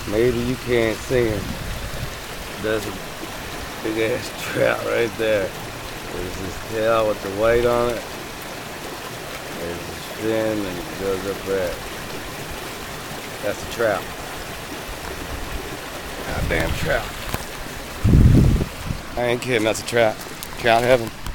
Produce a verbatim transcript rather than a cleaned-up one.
Maybe you can't see him. There's a big ass trout right there. There's his tail with the weight on it. There's his fin and it goes up there. That's a trout. Goddamn trout. I ain't kidding, that's a trout. Trout heaven.